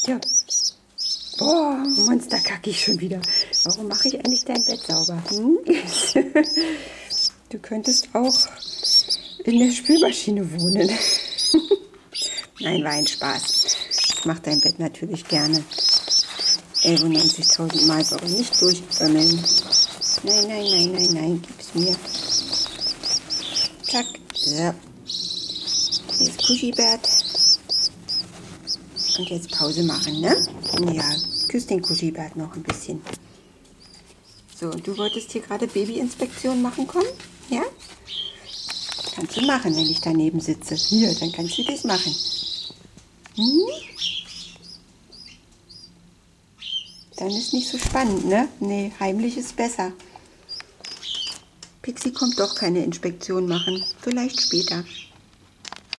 Ja. Boah, Monster kacke ich schon wieder. Warum mache ich eigentlich dein Bett sauber? Hm? Du könntest auch in der Spülmaschine wohnen. Nein, war ein Spaß. Ich mache dein Bett natürlich gerne. 91.000 Mal, aber nicht durchömmeln. Nein, nein, nein, nein, nein, gib's mir. Zack. So. Hier ist Kuschibert. Und jetzt Pause machen, ne? Ja, küss den Kuschibert noch ein bisschen. So, und du wolltest hier gerade Babyinspektion machen kommen? Ja? Kannst du machen, wenn ich daneben sitze. Hier, dann kannst du das machen. Hm? Dann ist nicht so spannend, ne? Nee, heimlich ist besser. Pixie kommt doch keine Inspektion machen. Vielleicht später.